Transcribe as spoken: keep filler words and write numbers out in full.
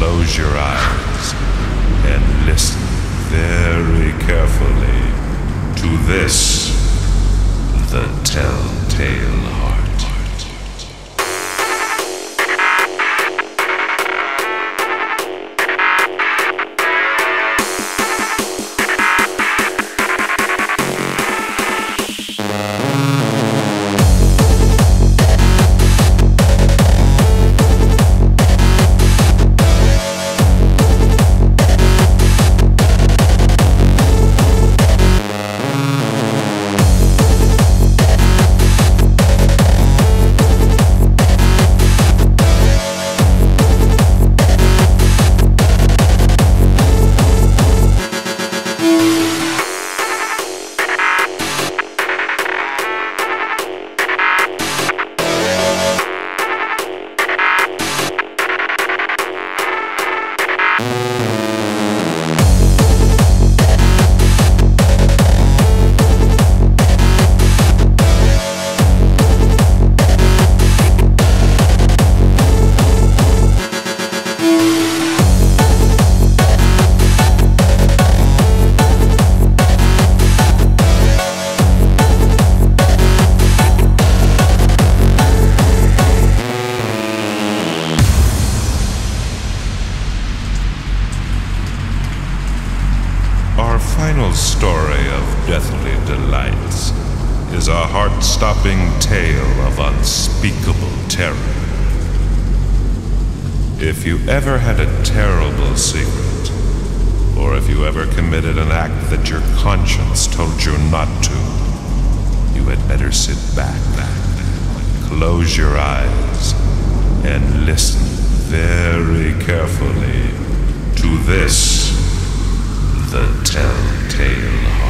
close your eyes and listen very carefully to this, the Telltale Heart. Our final story of Deathly Delights is a heart-stopping tale of unspeakable terror. If you ever had a terrible secret, or if you ever committed an act that your conscience told you not to, you had better sit back, close your eyes, and listen very carefully to this, the Telltale Heart.